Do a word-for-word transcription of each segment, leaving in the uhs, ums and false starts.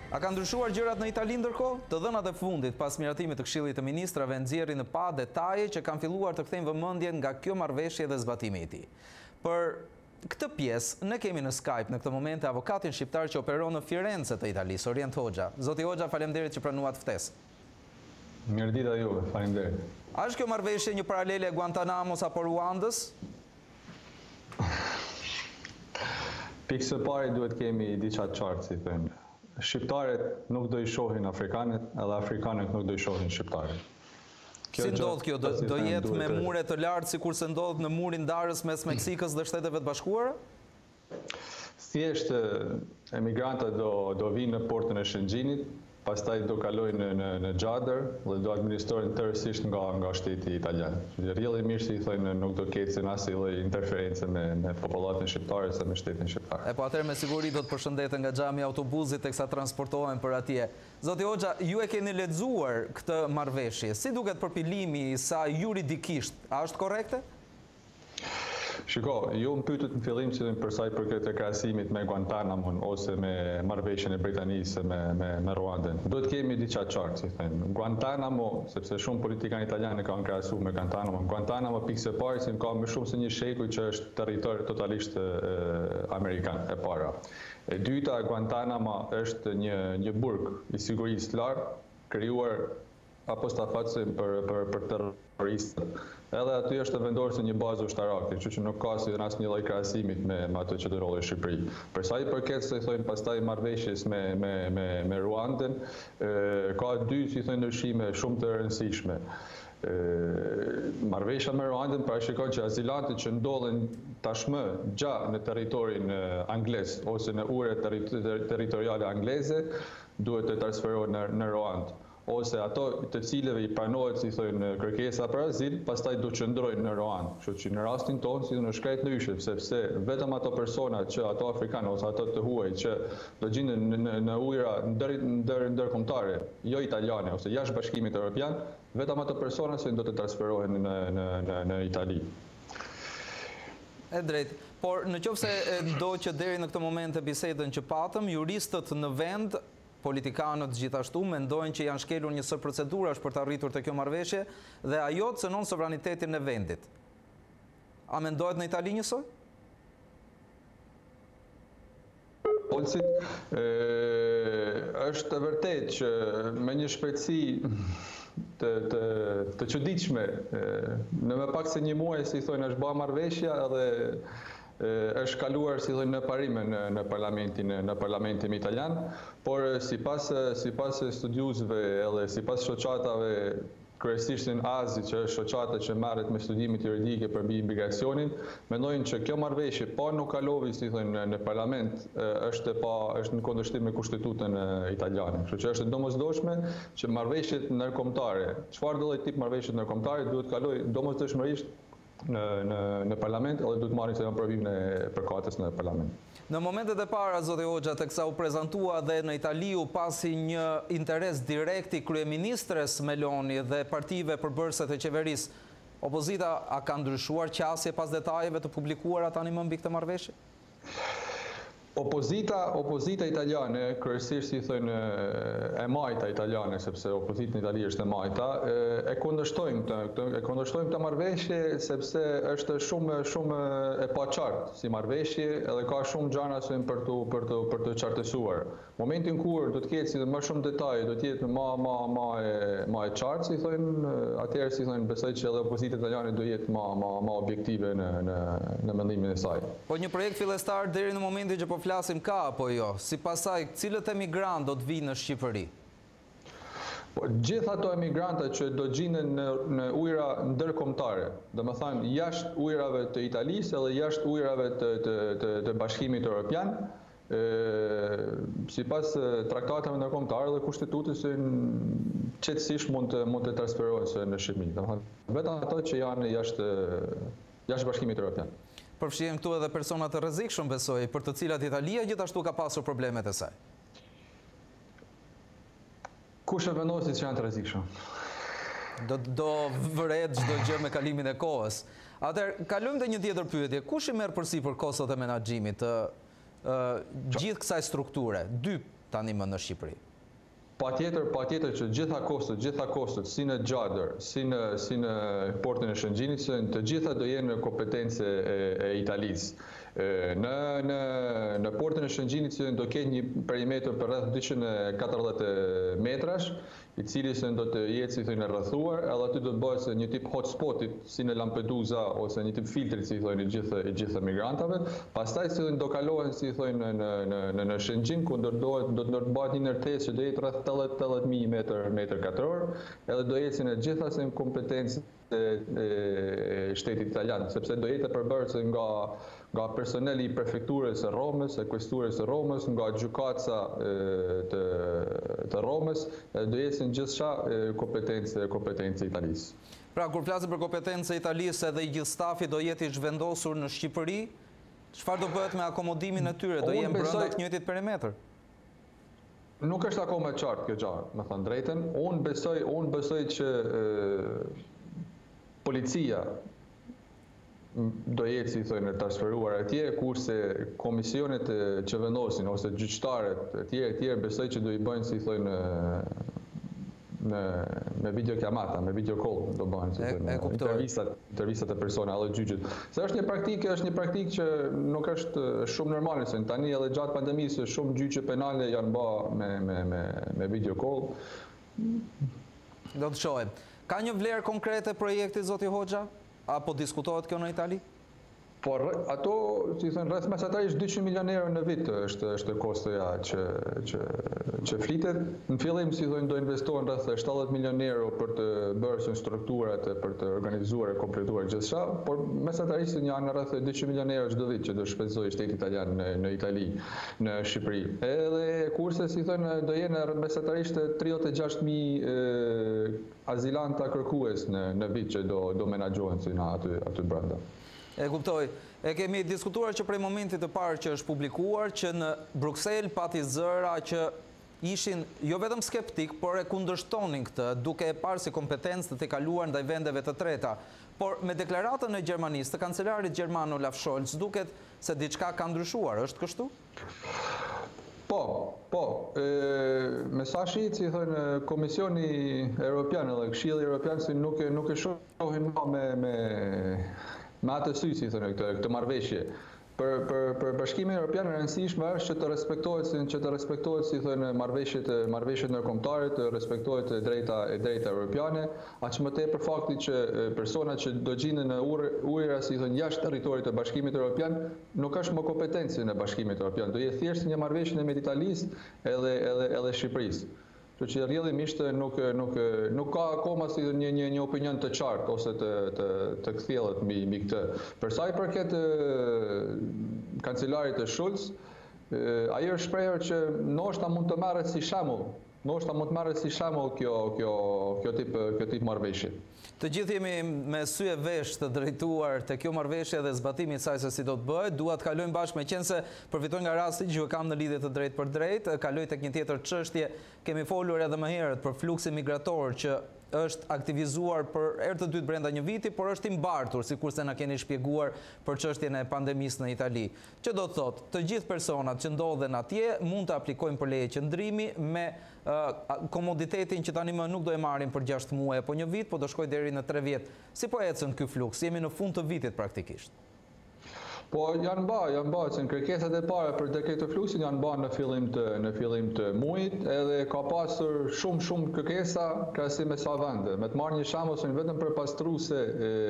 A ka ndryshuar gjërat në Itali ndërkohë? Të dhënat e fundit pas miratimit të Këshillit të Ministrave nxjerrin në pa detaje që kanë filluar të kthejnë vëmendjen nga kjo marrëveshje dhe zbatimi i tij. Për këtë pjesë ne kemi në Skype në këtë moment avokatin shqiptar që operon në Firenze të Italisë, Orient Hoxha. Zoti Hoxha, faleminderit që pranuat ftesën. Mirëdita juve, faleminderit. A është kjo marrëveshje një paralele e Guantanamos apo Ruandës? Pikë së pari duhet kemi diçka të qartë, si thënë. Shqiptarët nuk do i shohin afrikanët, edhe afrikanët nuk do i shohin shqiptarët. Si ndodh kjo? Do, do jetë me mure të lartë si kurse ndodh në murin ndarës mes Meksikës dhe Shteteve të Bashkuara? Thjesht emigrantët do, do vinë në portën e Shëngjinit, pastaj do kalojnë në, në, në Gjadër dhe do administrojnë tërësisht nga, nga shteti italian. Rrjedhë mirë si i thojnë nuk do ketë asnjë lloj interferencë me, me popullatën shqiptare se me shtetin shqiptar. E po atëherë me siguri do të përshëndeten nga xhami i autobusit teksa transportohen për atje. Zoti Hoxha, ju e keni lexuar këtë marrëveshje. Si duket përpilimi i saj juridikisht? A është korrekte? Shiko, ju më pyetët në fillim që për sa i përket e krahasimit me Guantanamon ose me marrëveshjen e Britanisë me me, me Ruandën. Duhet kemi diçka qartë, si thënë. Guantanamo, sepse shumë politikanë italianë kanë krahasuar me Guantanamo. Guantanamo pikë e parë si ka më shumë se një shekuj që është territor totalisht e, amerikan e para. E dyta, Guantanamo është një një burg i sigurisë lartë krijuar apostafatësim për për për terroristët. Edhe aty është vendosur një bazë ushtarake, kështu që nuk ka si asnjë lloj krahasimit me, me ato që ndodhi në Shqipëri. Për sa i përket se thonë pastaj marrëveshjes me me me me Ruandën, ka dy si thonë ndryshime shumë të rëndësishme. Marrëveshja me Ruandën parashikon që azilantët që ndodhen tashmë gjatë në territorin anglez ose në ure territoriale angleze duhet të transferohen në, në Ruandë, ose ato të cilëve i pranohet si thonë kërkesa për azil, pastaj do qëndrojnë në Ruandë. Kështu që në rastin tonë si në shkret ndryshe, sepse vetëm ato persona që ato afrikanë ose ato të huaj që do gjenden në, në, në ujëra ndër ndër ndërkombëtare, jo italiane ose jashtë Bashkimit Evropian, vetëm ato persona që do të transferohen në në në, në Itali. E drejtë, por në qoftë se do që deri në këtë moment të bisedën që patëm, juristët në vend politikanët gjithashtu mendojnë që janë shkelur një sër procedurash për të arritur të kjo marrëveshje dhe ajo të cënon sovranitetin e vendit. A mendohet në Itali njësoj? Olsit, është të vërtet që me një shpejtësi të, të, të çuditshme, në më pak se një muaj, si thonë, është bërë marrëveshja edhe është kaluar si thonë në parime në, në parlamentin në parlamentin italian, por sipas sipas studiusve edhe sipas shoqatave kryesisht në Azi, që është shoqata që merret me studimet juridike për mbi imigracionin, mendojnë që kjo marrëveshje pa nuk kalovi si thonë në, në parlament është pa është në kundërshtim me kushtetutën italiane. Kështu që është domosdoshme që marrëveshjet ndërkombëtare, çfarë do lloj tip marrëveshje ndërkombëtare duhet kalojë domosdoshmërisht në në në parlament edhe duhet marrin se janë provimin e përkatës në parlament. Në momentet e para, zoti Hoxha, teksa u prezantua dhe në Itali u pasi një interes direkt i kryeministres Meloni dhe partive përbërëse të qeverisë, opozita a ka ndryshuar qasje pas detajeve të publikuara tani më mbi këtë marrëveshje? Opozita, opozita italiane, kryesisht si thonë e majta italiane, sepse opozita në Itali është e majta, e kundërshtojnë të, e kundërshtojnë të marrëveshje sepse është shumë shumë e paqartë si marrëveshje edhe ka shumë gjëra që për të për të për të qartësuar. Momentin kur do të ketë si më shumë detaje, do të jetë më më më e më e qartë, si thonë, atëherë si thonë besoj që edhe opozita italiane do jetë më më më objektive në në në mendimin e saj. Po një projekt fillestar deri në momentin që po flasim ka apo jo? Si pasaj, cilët emigrant do të vinë në Shqipëri? Po, gjithë ato emigranta që do gjenden në, në ujëra ndërkombëtare, domethënë jashtë ujërave të Italisë edhe jashtë ujërave të, të, të, të Bashkimit Evropian, sipas traktateve ndërkombëtare dhe kushtetutës qetësisht mund të mund të transferohen në Shqipëri. Domethënë vetëm ato që janë jashtë jashtë Bashkimit Evropian. Përfshihen këtu edhe persona të rrezikshëm, besoj, për të cilat Italia gjithashtu ka pasur problemet e saj. Kush e vendosi që janë të rrezikshëm? Do do vëret çdo gjë me kalimin e kohës. Atëherë, kalojmë te një tjetër pyetje. Kush i merr përsipër kostot e menaxhimit të uh, gjithë kësaj strukture? Dy tani më në Shqipëri? Patjetër, patjetër që gjitha kostot, gjitha kostot, si në Gjader, si në, si në portin e Shëngjinit, të gjitha do jenë në kompetencë e, e Italisë. Në, në, në portin e Shëngjinit do ketë një perimetër për rreth dyqind e katërdhjetë metrash, i cili se do të jetë si thënë rrethuar, edhe aty do të bëhet se një tip hotspotit, si në Lampedusa ose një tip filtrit, si thonë i gjithë i gjithë migrantave. Pastaj si thënë do kalohen si thonë në në në në, në Shëngjin, ku ndërdohet do të ndërtohet një ndërtesë që do jetë rreth tetëdhjetë mijë metër metër katror, edhe do jetë në gjithasë në kompetencë e, e shtetit italian, sepse do jetë përbërës nga nga personeli i prefekturës së Romës, e questurës së Romës, nga gjykatësa të, të Romës, do jesin gjithçka kompetencë kompetencë e Italisë. Pra, kur flasim për kompetencë e Italisë, edhe i gjithë stafi do jetë i zhvendosur në Shqipëri, çfarë do bëhet me akomodimin e tyre? Do jenë brenda të njëjtit perimetër? Nuk është akoma e qartë kjo gjë, me thënë drejtën. Unë besoj, unë besoj që e, policia do jetë, si thonë, transferuar atje, kurse komisionet që vendosin, ose gjyqtarët e tjerë, tjerë, besoj që do i bëjnë, si thonë, në, me videochiamata, me video call, do bëjnë, si thonë, intervistat, intervistat e persona, edhe gjyqët. Se është një praktikë, është një praktikë që nuk është shumë normale, se tani edhe gjatë pandemisë, shumë gjyqe penale janë bë me, me, me, me video call. Do të shohem. Ka një vlerë konkrete projekti, zoti Hoxha? Apo diskutohet kjo në Itali? Por ato, si thënë, rreth mesatarisht dyqind milion euro në vit është është kostoja që që që flitet. Në fillim, si thënë, do investohen rreth shtatëdhjetë milion euro për të bërë strukturat, për të organizuar e kompletuar gjithçka, por mesatarisht janë rreth dyqind milion euro çdo vit që do shpenzojë shteti italian në, në Itali, në Shqipëri. Edhe kurse, si thënë, do jenë mesatarisht tridhjetë e gjashtë mijë azilanta kërkues në në vit që do do menaxhohen si na aty aty brenda. E kuptoj. E kemi diskutuar që prej momentit të parë që është publikuar që në Bruksel pati zëra që ishin jo vetëm skeptik, por e kundërshtonin këtë, duke e parë si kompetencë të të kaluar ndaj vendeve të treta. Por me deklaratën e Gjermanisë, të kancelarit gjerman Olaf Scholz, duket se diçka ka ndryshuar, është kështu? Po, po. E, me sa shit, si thënë, Komisioni Europian edhe Këshilli Europian si nuk e nuk e shohin më me me me atë sy, si thënë, këtë këtë marrëveshje. Për për për Bashkimin Evropian e rëndësishme është që të respektohet që të respektohet, si thënë, marrëveshjet marrëveshjet ndërkombëtare, të respektohet drejta e drejta europiane, aq më tepër fakti që personat që do gjenden në ujëra, si thënë, jashtë territorit të Bashkimit Evropian, nuk është më kompetencë në Bashkimin Evropian, do jetë thjesht një marrëveshje me Italisë edhe edhe edhe Shqipërisë. Që që rrjedhimisht nuk nuk nuk ka akoma si një një një opinion të qartë ose të të të kthjellët mbi mbi këtë. Për sa i përket kancelarit të Schulz, ajo është shprehur që ndoshta mund të marret si shembull, ndoshta mund të marret si shembull kjo kjo kjo tip kjo tip marrëveshje. Të gjithë jemi me sy e vesh të drejtuar te kjo marrëveshje dhe zbatimi i saj se si do të bëhet. Dua të kalojmë bashkë, meqense përfitoj nga rasti që ju kam në lidhje të drejtë për drejtë, kaloj tek një tjetër çështje. Kemi folur edhe më herët për fluksin migrator që është aktivizuar për herë të dytë brenda një viti, por është i mbartur, sikurse na keni shpjeguar për çështjen e pandemisë në Itali. Që do të thotë, të gjithë personat që ndodhen atje mund të aplikojnë për leje qëndrimi me uh, komoditetin që tani më nuk do e marrin për gjashtë muaj apo një vit, po do shkojë deri në tre vjet. Si po ecën ky fluks? Jemi në fund të vitit praktikisht. Po janë ba, janë ba, që në kërkesat e para për dekretë të fluksin janë ba në fillim të, në fillim të muajit, edhe ka pasur shumë shumë kërkesa krahasim me sa vende. Me të marrë një shembull, se vetëm për pastruese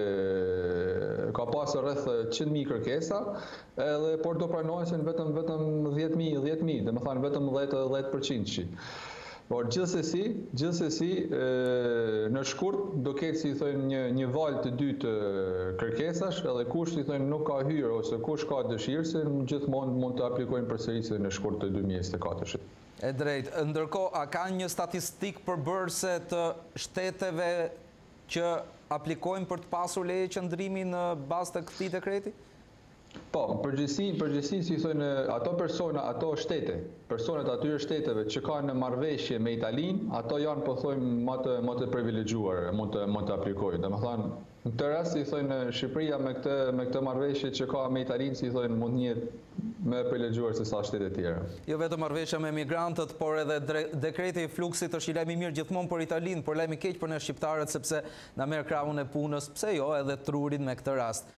ka pasur rreth njëqind mijë kërkesa, edhe por do pranohen vetëm vetëm dhjetë mijë, dhjetë mijë, domethënë vetëm dhjetë përqind. Por gjithsesi, gjithsesi në shkurt do ketë, si thonë, një një valë të dytë të kërkesash, edhe kush, si thonë, nuk ka hyrë ose kush ka dëshirë, se gjithmonë mund të aplikojnë përsërisje në shkurt të dy mijë e njëzet e katër. E drejtë. Ndërkohë, a ka një statistikë përbërëse të shteteve që aplikojnë për të pasur leje qëndrimi në bazë të këtij dekreti? Po, përgjithësi, përgjithësi, si thonë, ato persona, ato shtete, personat atyre shteteve që kanë në marrëveshje me Italinë, ato janë, po thojmë, më të më të privilegjuar, mund të mund të aplikojnë. Domethënë, në këtë rast, si thonë, Shqipëria me këtë me këtë marrëveshje që ka me Italinë, si thonë, mund të jetë me privilegjuar se sa shtete tjera. Jo vetëm marrëveshja me migrantët, por edhe dre- dekreti i fluksit është i lajm i mirë gjithmonë për Italinë, por lajm i keq për ne shqiptarët sepse na merr krahun e punës, pse jo edhe trurin me këtë rast.